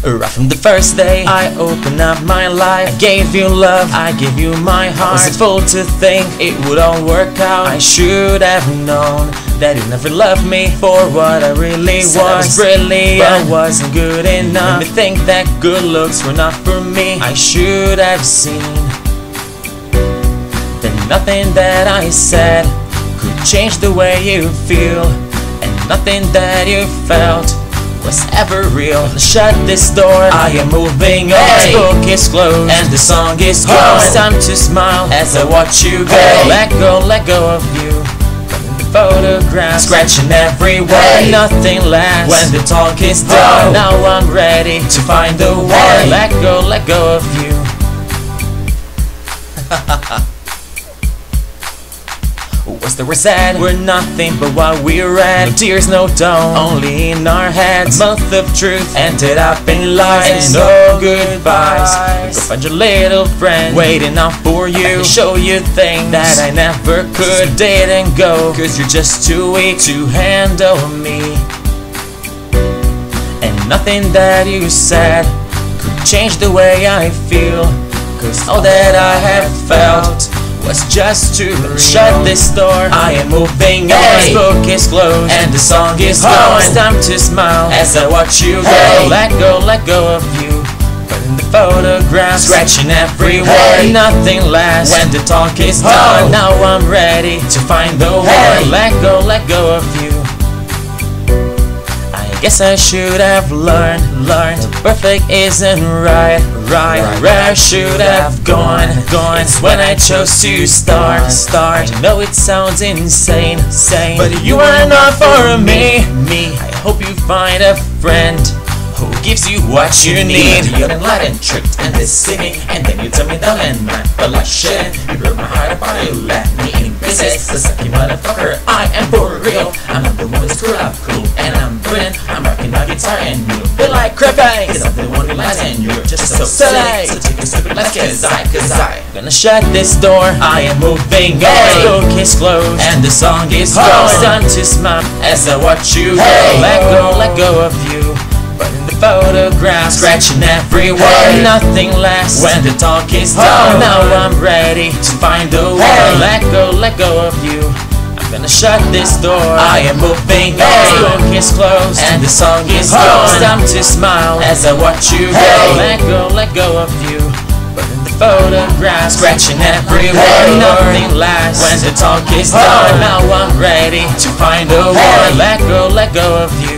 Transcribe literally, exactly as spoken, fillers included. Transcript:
Right from the first day I opened up my life, I gave you love, I gave you my heart. I was full to think it would all work out. I should have known that you never loved me for what I really was. I was brilliant, but wasn't good enough. Made me think that good looks were not for me. I should have seen that nothing that I said could change the way you feel, and nothing that you felt was ever real. Shut this door, I am moving on. This book is closed and the song is gone. It's time to smile as I watch you go. Let go, let go of you. The photograph, scratching everywhere. Nothing lasts when the talk is done. Now I'm ready to find the one. Let go, let go of you. What's the word said? We're nothing but what we read. No tears, no tone, only in our heads. A month of truth ended up in lies, and no goodbyes. Go find your little friend waiting out for you, show you things that I never could. Didn't go, cause you're just too weak to handle me. And nothing that you said could change the way I feel, cause all that I have felt was just too real. Shut this door, I am moving on. This book is closed and the song is gone. It's time to smile as I watch you go. Let go, let go of you. But in the photograph, scratching everywhere. Nothing lasts when the talk is done. Now I'm ready to find the one. Let go, let go of you. I guess I should have learned, learned perfect isn't right, right. Where I should have gone, gone. It's when I chose to start, start. I know it sounds insane, insane, but you are not for me, me. I hope you find a friend who gives you what you need. You're enlightened, tricked, and deceiving, and then you tell me down and man, but like shit. You broke my heart apart, you left me in pieces. The sucky motherfucker, I am for real. I'm not the one who's screwed up, cool, and I'm brilliant. I'm rocking my guitar and you feel like crap face. Cause I'm the one who lies and you're just so silly. So take your stupid life, cause I, cause I gonna shut this door, I am moving on. This book is closed and the song is gone. It's time to smile as I watch you go. Let go, let go of you. But in the photograph, scratching everywhere. Nothing lasts when the talk is done. Now I'm ready to find the one. Let go, let go of you. I'm gonna shut this door, I am moving on. This book is closed and the song is gone. It's time to smile as I watch you go. Let go, let go of you. But in the photograph, scratching everywhere. Nothing lasts when the talk is done. Now I'm ready to find the one. Let go, let go of you.